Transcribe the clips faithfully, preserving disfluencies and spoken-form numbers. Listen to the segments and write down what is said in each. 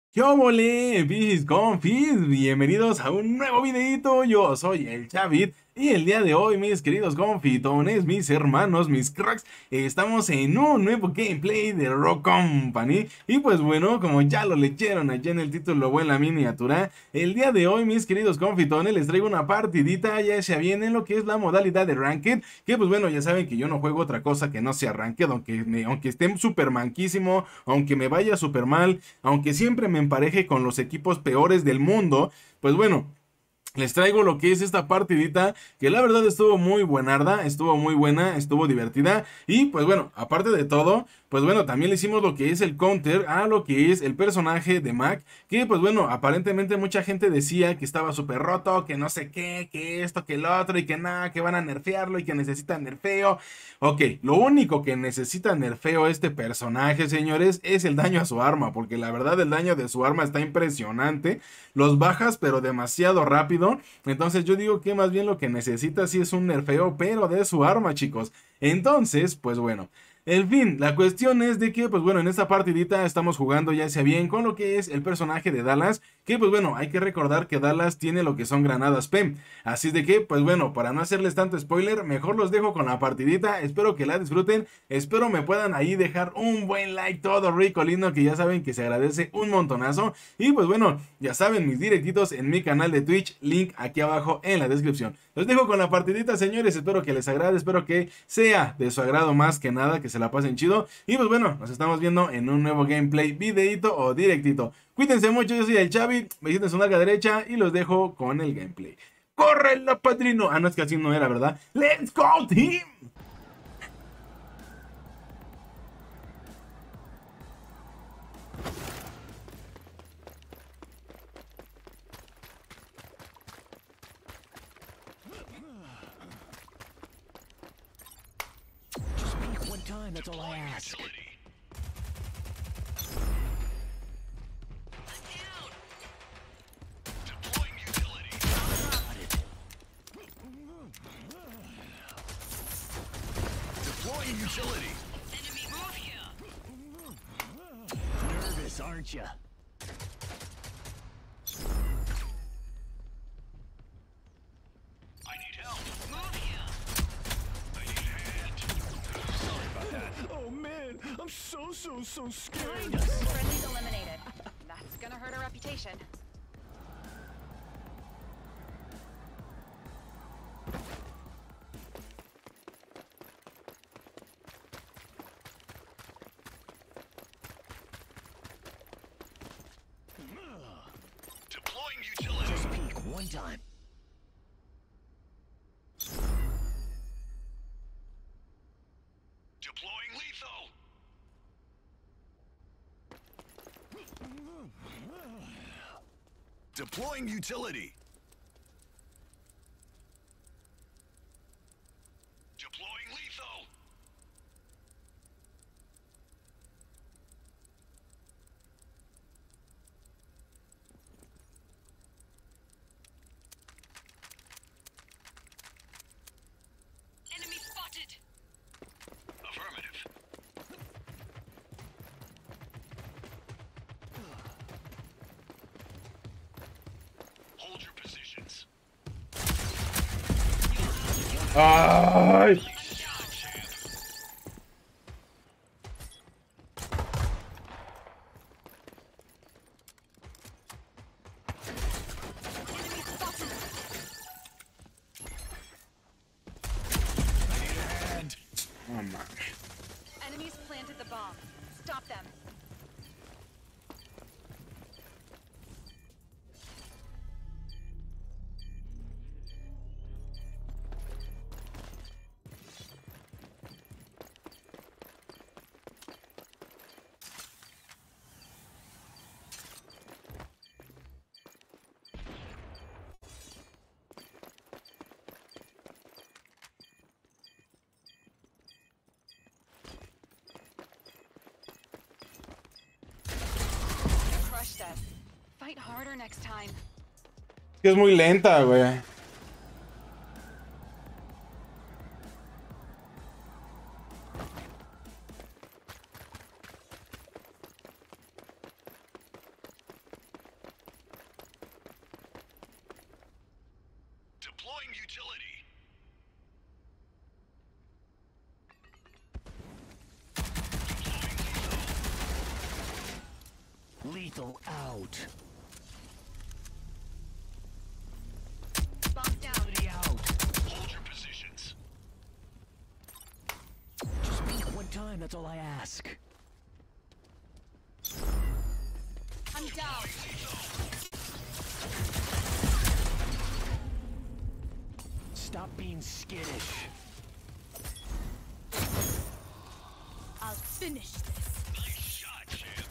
¿Qué óvole, bis confis? Bienvenidos a un nuevo videito. Yo soy el Chavit y el día de hoy, mis queridos confitones, mis hermanos, mis cracks, estamos en un nuevo gameplay de Rock Company. Y pues bueno, como ya lo leyeron allá en el título o en la miniatura, el día de hoy, mis queridos confitones, les traigo una partidita. Ya se viene en lo que es la modalidad de Ranked, que pues bueno, ya saben que yo no juego otra cosa que no sea Ranked, aunque, me, aunque esté súper manquísimo, aunque me vaya súper mal, aunque siempre me empareje con los equipos peores del mundo. Pues bueno, les traigo lo que es esta partidita, que la verdad estuvo muy buenarda, estuvo muy buena, estuvo divertida. Y pues bueno, aparte de todo, pues bueno, también le hicimos lo que es el counter a lo que es el personaje de Mac, que pues bueno, aparentemente mucha gente decía que estaba súper roto, que no sé qué, que esto, que lo otro, y que nada, que van a nerfearlo y que necesitan nerfeo. Ok, lo único que necesita nerfeo este personaje, señores, es el daño a su arma, porque la verdad el daño de su arma está impresionante. Los bajas, pero demasiado rápido. Entonces yo digo que más bien lo que necesita sí es un nerfeo, pero de su arma, chicos. Entonces, pues bueno. En fin, la cuestión es de que, pues bueno, en esta partidita estamos jugando ya sea bien con lo que es el personaje de Dallas, que pues bueno, hay que recordar que Dallas tiene lo que son granadas P E M. Así de que, pues bueno, para no hacerles tanto spoiler, mejor los dejo con la partidita, espero que la disfruten, espero me puedan ahí dejar un buen like todo rico, lindo, que ya saben que se agradece un montonazo. Y pues bueno, ya saben, mis directitos en mi canal de Twitch, link aquí abajo en la descripción. Los dejo con la partidita, señores, espero que les agrade, espero que sea de su agrado más que nada, que se la pasen chido. Y pues bueno, nos estamos viendo en un nuevo gameplay, videito o directito. Cuídense mucho, yo soy el Chavi, me sienten su nalga derecha y los dejo con el gameplay. ¡Córrela, padrino! Ah, no, es que así no era, ¿verdad? ¡Let's go, team! Just peek one time, that's all I ask. Deploying utility. Enemy move here. Nervous, aren't ya? I need help. Move here. I need a hand. Sorry about that. Oh man, I'm so so so scared. Behind us. Friendly's eliminated. That's gonna hurt our reputation. Deploying utility. Just peek one time. Deploying lethal. Deploying utility. Deploying lethal. Enemy spotted. Affirmative. Hold your positions. ¡Ay! And No mames. Enemies planted the bomb. Stop them. Crushed us. Fight harder next time. Es muy lenta, güey. Deploying utility. Lethal out. Bomb down. Utility out. Hold your positions. Just blink one time, that's all I ask. I'm down. Stop being skittish. I'll finish this. Nice shot, champ.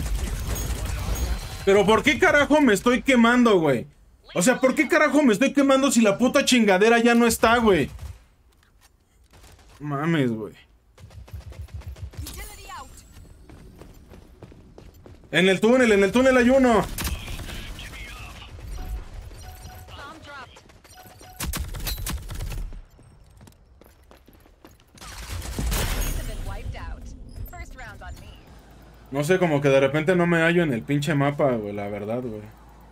Pero ¿por qué carajo me estoy quemando, güey? O sea, ¿por qué carajo me estoy quemando si la puta chingadera ya no está, güey? Mames, güey. Utility out. En el túnel, en el túnel hay uno. Bomb dropped. These have been wiped out. First round on me. No sé, como que de repente no me hallo en el pinche mapa, güey, la verdad, güey.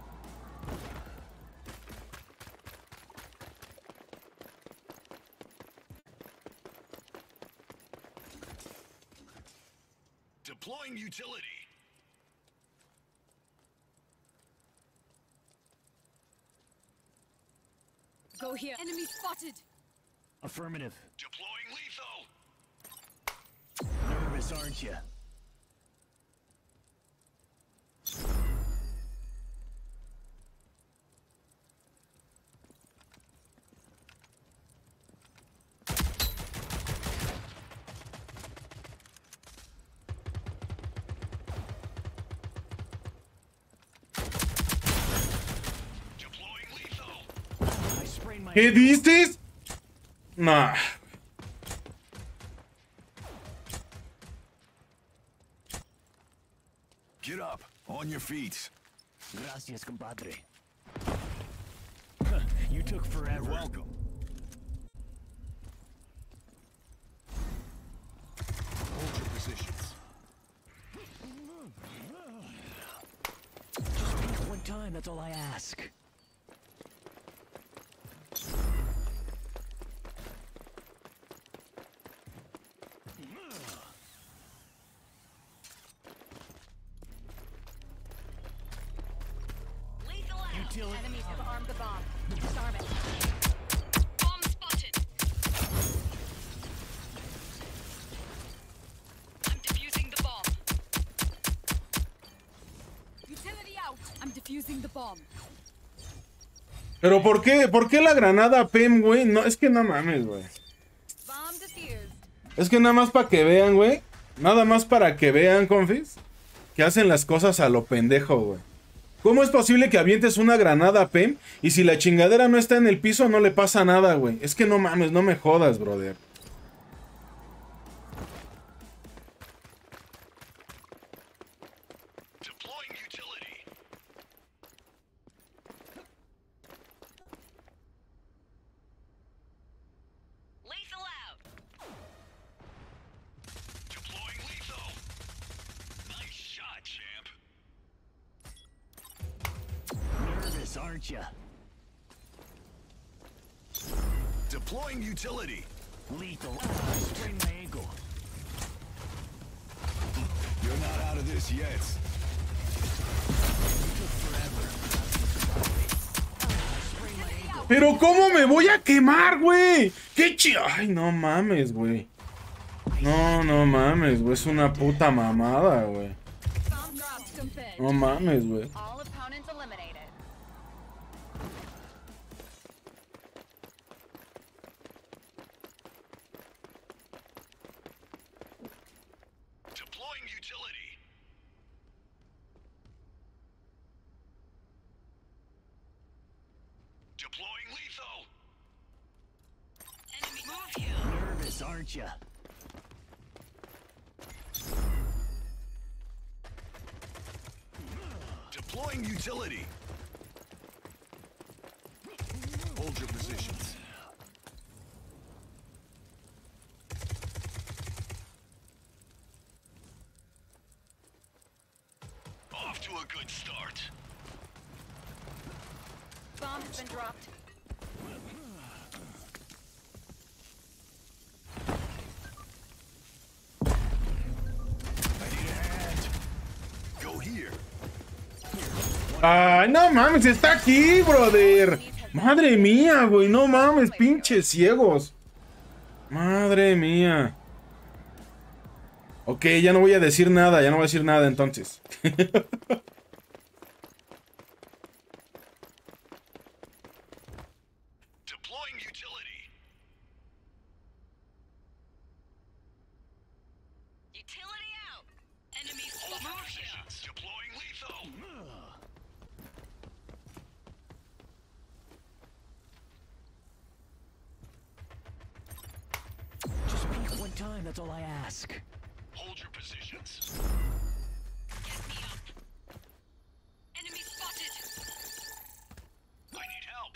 Deploying utility. Go here. Enemy spotted. Affirmative. Deploying lethal. Nervous, aren't you? Deploying lethal. I sprained my ¿Qué dices? Nah. Get up. On your feet. Gracias, compadre. You took forever. Welcome. Hold your positions. Just blink one time, that's all I ask. Lethal out. Utility- Enemies have armed the bomb. Disarm it. Bomb spotted. I'm defusing the bomb. Utility out. I'm defusing the bomb. Pero ¿por qué? ¿Por qué la granada P E M, güey? No, es que no mames, güey. Bomb defused. Es que nada más para que vean, güey. Nada más para que vean, confis. Que hacen las cosas a lo pendejo, güey. ¿Cómo es posible que avientes una granada P E M y si la chingadera no está en el piso no le pasa nada, güey? Es que no mames, no me jodas, brother. Deploying utility. Lethal out. Deploying lethal. Nice shot, champ. Nervous, aren't you? Deploying utility. Lethal. I sprained my ankle. You're not out of this yet. You took forever. I sprained my ankle. Pero ¿cómo me voy a quemar, güey? ¡Qué chi... Ay, no mames, güey. No, no mames, güey. Es una puta mamada, güey. Bomb dropped. Confirmed. No mames, güey. All opponents eliminated. Deploying utility. Deploying lethal. Enemy move here. Nervous, aren't you? Deploying utility. Hold your positions. Off to a good start. Bomb has been dropped. Ay, no mames, está aquí, brother. Madre mía, güey, no mames, pinches ciegos. Madre mía. Ok, ya no voy a decir nada, ya no voy a decir nada entonces. Deploying utility. Utility out. Enemy Hold your spotted. positions. Deploying lethal. Just peek one time, that's all I ask. Hold your positions. Get me up. Enemy spotted. I need help.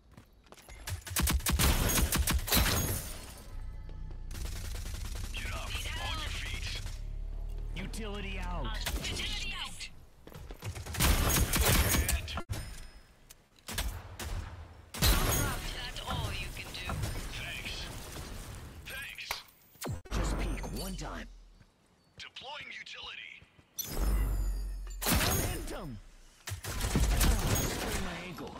Get up. On your feet. Utility out. Utility out. That's all you can do. Thanks. Thanks. Just peek one time. Deploying utility. Momentum. Ah, sprained my ankle.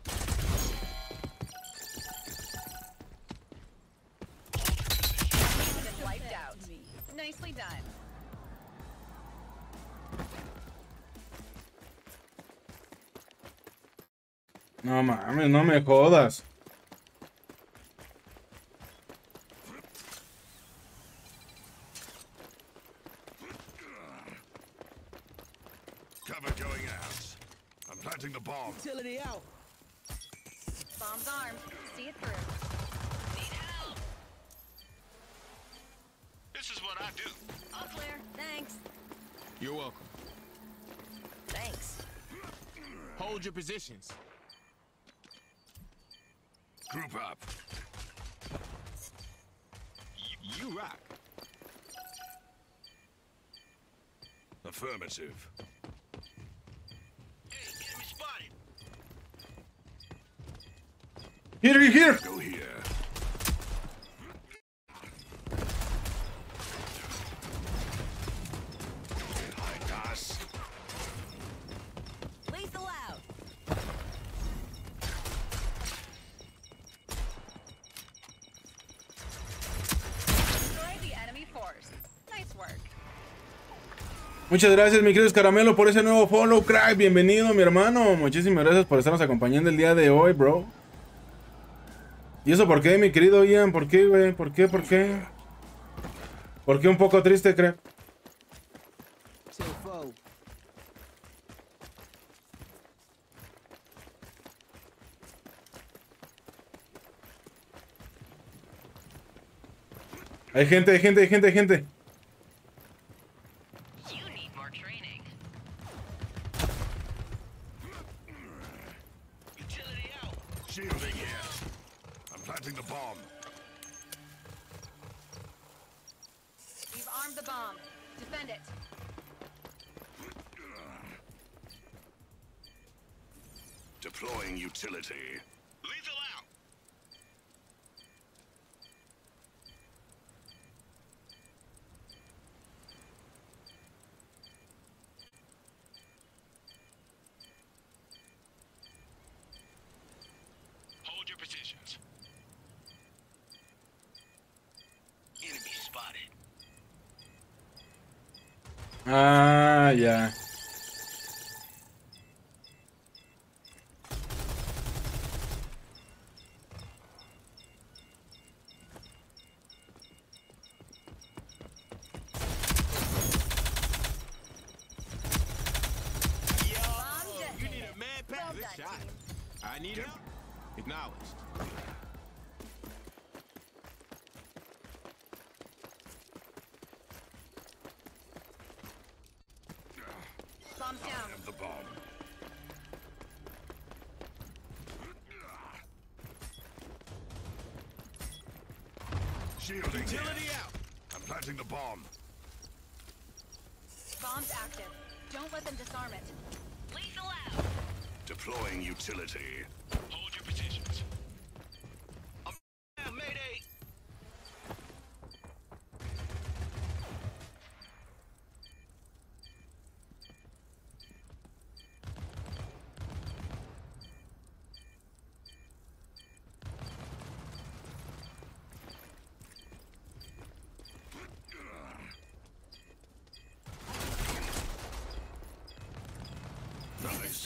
Been wiped out. Nicely done. No mames, no me jodas. Cover going out. I'm planting the bomb. Utility out. Bomb's armed. See it through. Need help. This is what I do. All clear. Thanks. You're welcome. Thanks. Hold your positions. Group up. Y- you rock. Affirmative. Hey, enemy spotted. Here, here. Go here. Behind us. Lethal out. Destroy the enemy force. Nice work. Muchas gracias, mi querido Caramelo, por ese nuevo follow, crack. Bienvenido, mi hermano. Muchísimas gracias por estarnos acompañando el día de hoy, bro. ¿Y eso por qué, mi querido Ian? ¿Por qué, güey? ¿Por qué? ¿Por qué? ¿Por qué un poco triste, crack? Hay gente, hay gente, hay gente, hay gente. You need more training. Utility out. Shielding here. I'm planting the bomb. We've armed the bomb. Defend it. Deploying utility. Lethal out. Hold your positions. Enemy spotted. Ah, ya. Bomb You need detonated. a man Well pack. Good done, shot. team. I need help. Acknowledged. Bomb's down. Have the bomb. Shielding here. Utility out. I'm planting the bomb. Bomb's active. Don't let them disarm it. Lethal out. Deploying utility. Hold your positions. I'm Mayday.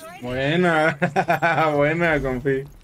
Buena, buena, confi.